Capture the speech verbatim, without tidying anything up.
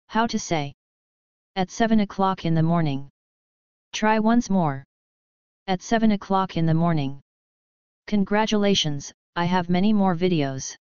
How to say. At seven o'clock in the morning. Try once more. At seven o'clock in the morning. Congratulations, I have many more videos.